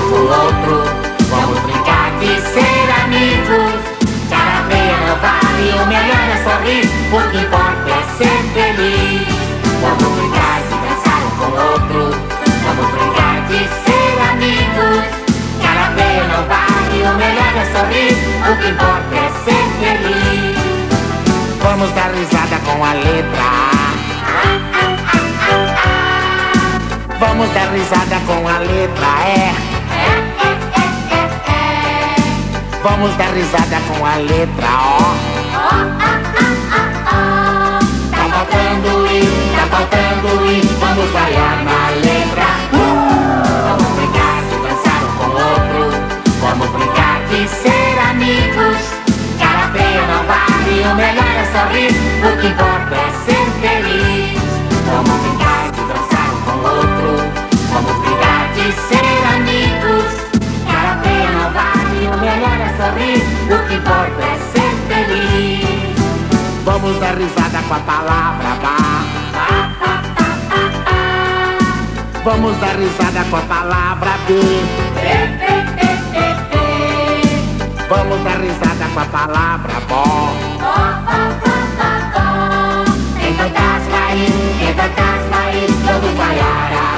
com o outro. Vamos brincar de ser amigos. Cara feia não vale, o melhor é sorrir. O que importa é ser feliz. Vamos brincar de dançar um com o outro. Vamos brincar de ser amigos. Cara feia não vale, o melhor é sorrir. O que importa é ser feliz. Vamos dar risada com a letra A. Vamos dar risada com a letra E. Vamos dar risada com a letra O. Tá faltando I, tá faltando I. Vamos vaiar na letra U. Vamos brincar de dançar um com o outro. Vamos brincar de ser amigos. Cara feia não vale, o melhor é sorrir. O que importa é ser feliz. Vamos brincar de dançar um com o outro. Vamos brincar de ser amigos. Cara feia não vale, o melhor é sorrir. O que importa é ser feliz. Vamos dar risada com a palavra Bá. Vamos dar risada com a palavra B. Vamos dar risada com a palavra Bó. Em fantasma aí, vamos vaiar.